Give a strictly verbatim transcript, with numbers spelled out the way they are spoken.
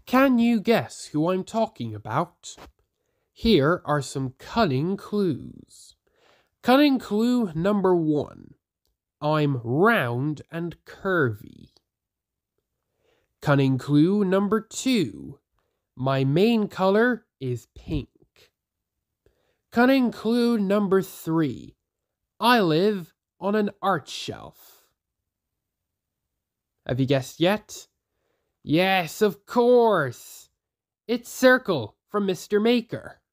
Can you guess who I'm talking about? Here are some cunning clues. Cunning clue number one. I'm round and curvy. Cunning clue number two. My main color is pink. Cunning clue number three. I live on an art shelf. Have you guessed yet? Yes, of course. It's Circle from Mister Maker.